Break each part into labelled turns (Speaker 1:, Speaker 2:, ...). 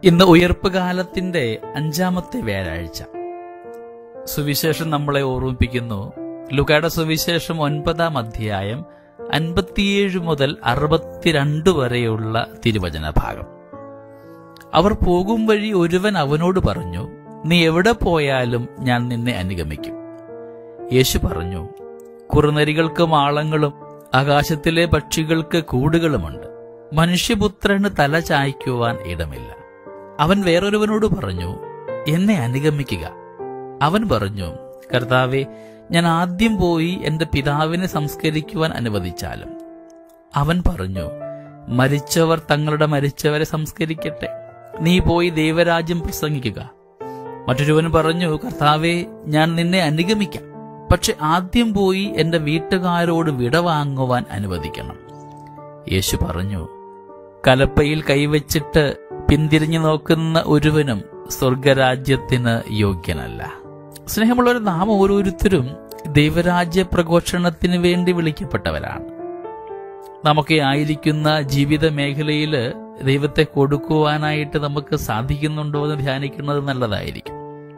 Speaker 1: ഇന്ന് ഉയർപ്പ് കാലത്തിന്റെ 5-ാമത്തെ വ്യാഴാഴ്ച. സുവിശേഷം നമ്മളെ ഓർമ്മിപ്പിക്കുന്നു. ലൂക്കായുടെ സുവിശേഷം 9-ാം അധ്യായം 57 മുതൽ 62 വരെയുള്ള തിരുവചന ഭാഗം. അവർ പോകും വഴി ഒരുവൻ അവനോട് പറഞ്ഞു, നീ എവിടെ പോയാലും ഞാൻ നിന്നെ അനുഗമിക്കും. യേശു പറഞ്ഞു, കുറുനരികൾക്ക് മാളങ്ങളും ആകാശത്തിലെ പക്ഷികൾക്ക് കൂടുകളുമുണ്ട്, മനുഷ്യപുത്രന് തല ചായ്ക്കുവാൻ ഇടമില്ല. അവൻ വേറൊരുവനോട് പറഞ്ഞു, എന്നെ അനുഗമിക്കുക. അവൻ പറഞ്ഞു, കർത്താവേ, ഞാൻ ആദ്യം പോയി എന്റെ പിതാവിനെ സംസ്കരിക്കുവാൻ അനുവദിച്ചാലും. അവൻ പറഞ്ഞു, മരിച്ചവർ തങ്ങളുടെ മരിച്ചവരെ സംസ്കരിക്കട്ടെ, നീ പോയി ദൈവരാജ്യം പ്രസംഗിക്കുക. മറ്റൊരുവൻ പറഞ്ഞു, കർത്താവേ, ഞാൻ നിന്നെ അനുഗമിക്കാം, പക്ഷെ ആദ്യം പോയി എന്റെ വീട്ടുകാരോട് വിട വാങ്ങുവാൻ അനുവദിക്കണം. യേശു പറഞ്ഞു, കലപ്പയിൽ കൈവച്ചിട്ട് പിന്തിരിഞ്ഞു നോക്കുന്ന ഒരുവനും സ്വർഗരാജ്യത്തിന് യോഗ്യനല്ല. സ്നേഹമുള്ളവർ, നാം ഓരോരുത്തരും ദൈവരാജ്യ പ്രഘോഷണത്തിന് വേണ്ടി വിളിക്കപ്പെട്ടവരാണ്. നമുക്ക് ആയിരിക്കുന്ന ജീവിത മേഖലയിൽ ദൈവത്തെ കൊടുക്കുവാനായിട്ട് നമുക്ക് സാധിക്കുന്നുണ്ടോ എന്ന് ധ്യാനിക്കുന്നത് നല്ലതായിരിക്കും.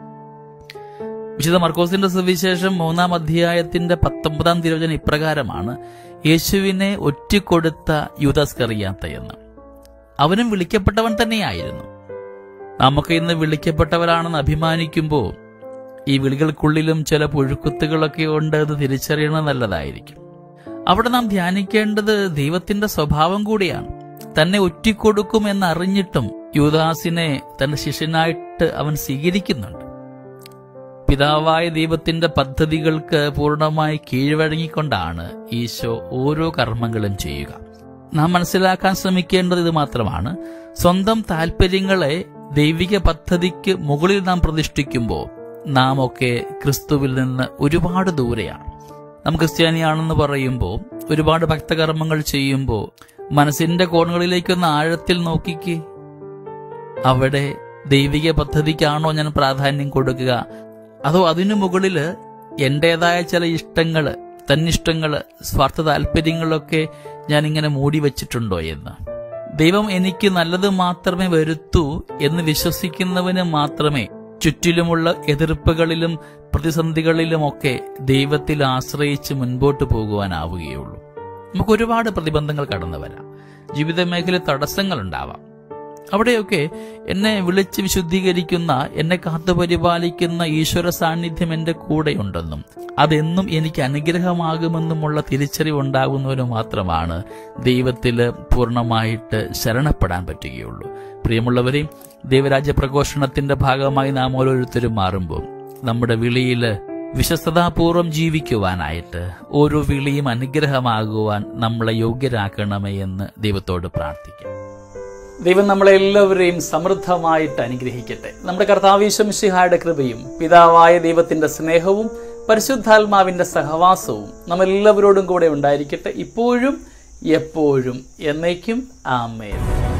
Speaker 1: വിശുദ്ധ മർക്കോസിന്റെ സുവിശേഷം 3-ാം അധ്യായത്തിന്റെ 19-ാം തിരുവചനം ഇപ്രകാരമാണ്: യേശുവിനെ ഒറ്റിക്കൊടുത്ത യൂദാസ്കറിയാത്ത എന്ന്. അവനും വിളിക്കപ്പെട്ടവൻ തന്നെയായിരുന്നു. നമുക്ക് ഇന്ന് വിളിക്കപ്പെട്ടവരാണെന്ന് അഭിമാനിക്കുമ്പോൾ ഈ വിളികൾക്കുള്ളിലും ചില പുഴുക്കുത്തുകളൊക്കെ ഉണ്ട്. അത് തിരിച്ചറിയണത് നല്ലതായിരിക്കും. അവിടെ നാം ധ്യാനിക്കേണ്ടത് ദൈവത്തിന്റെ സ്വഭാവം കൂടിയാണ്. തന്നെ ഒറ്റിക്കൊടുക്കുമെന്നറിഞ്ഞിട്ടും യൂദാസിനെ തന്റെ ശിഷ്യനായിട്ട് അവൻ സ്വീകരിക്കുന്നുണ്ട്. പിതാവായ ദൈവത്തിന്റെ പദ്ധതികൾക്ക് പൂർണ്ണമായി കീഴ്വഴങ്ങിക്കൊണ്ടാണ് ഈശോ ഓരോ കർമ്മങ്ങളും ചെയ്യുക. നാം മനസ്സിലാക്കാൻ ശ്രമിക്കേണ്ടത് ഇത് മാത്രമാണ്: സ്വന്തം താല്പര്യങ്ങളെ ദൈവിക പദ്ധതിക്ക് മുകളിൽ നാം പ്രതിഷ്ഠിക്കുമ്പോൾ നാം ഒക്കെ ക്രിസ്തുവിൽ നിന്ന് ഒരുപാട് ദൂരെയാണ്. നാം ക്രിസ്ത്യാനിയാണെന്ന് പറയുമ്പോൾ, ഒരുപാട് ഭക്തകർമ്മങ്ങൾ ചെയ്യുമ്പോൾ മനസ്സിന്റെ കോണുകളിലേക്കൊന്ന് ആഴത്തിൽ നോക്കിക്കേ. അവിടെ ദൈവിക പദ്ധതിക്കാണോ ഞാൻ പ്രാധാന്യം കൊടുക്കുക, അതോ അതിനു മുകളില് എന്റേതായ ചില ഇഷ്ടങ്ങള്, തന്നിഷ്ടങ്ങള്, സ്വാർത്ഥ താല്പര്യങ്ങളൊക്കെ ഞാൻ ഇങ്ങനെ മൂടി വച്ചിട്ടുണ്ടോ എന്ന്? ദൈവം എനിക്ക് നല്ലത് മാത്രമേ വരുത്തൂ എന്ന് വിശ്വസിക്കുന്നവന് മാത്രമേ ചുറ്റിലുമുള്ള എതിർപ്പുകളിലും പ്രതിസന്ധികളിലുമൊക്കെ ദൈവത്തിൽ ആശ്രയിച്ച് മുൻപോട്ട് പോകുവാനാവുകയുള്ളൂ. നമുക്ക് ഒരുപാട് പ്രതിബന്ധങ്ങൾ കടന്നു വരാം. ജീവിത മേഖല തടസ്സങ്ങൾ ഉണ്ടാവാം. അവിടെയൊക്കെ എന്നെ വിളിച്ച് വിശുദ്ധീകരിക്കുന്ന, എന്നെ കാത്തുപരിപാലിക്കുന്ന ഈശ്വര സാന്നിധ്യം എന്റെ കൂടെയുണ്ടെന്നും അതെന്നും എനിക്ക് അനുഗ്രഹമാകുമെന്നുമുള്ള തിരിച്ചറിവുണ്ടാകുന്നവന് മാത്രമാണ് ദൈവത്തിൽ പൂർണ്ണമായിട്ട് ശരണപ്പെടാൻ പറ്റുകയുള്ളൂ. പ്രിയമുള്ളവരെ, ദൈവരാജ്യ പ്രഘോഷണത്തിന്റെ ഭാഗമായി നാം ഓരോരുത്തരും മാറുമ്പോൾ നമ്മുടെ വിളിയിൽ വിശ്വസ്തതാപൂർവം ജീവിക്കുവാനായിട്ട്, ഓരോ വിളിയും അനുഗ്രഹമാകുവാൻ നമ്മളെ യോഗ്യരാക്കണമേ എന്ന് ദൈവത്തോട് പ്രാർത്ഥിക്കാം. ദൈവം നമ്മളെ എല്ലാവരെയും സമൃദ്ധമായിട്ട് അനുഗ്രഹിക്കട്ടെ. നമ്മുടെ കർത്താവ് യേശു മിശിഹായുടെ കൃപയും പിതാവായ ദൈവത്തിന്റെ സ്നേഹവും പരിശുദ്ധാത്മാവിന്റെ സഹവാസവും നമ്മളെല്ലാവരോടും കൂടെ ഉണ്ടായിരിക്കട്ടെ, ഇപ്പോഴും എപ്പോഴും എന്നേക്കും. ആമേൻ.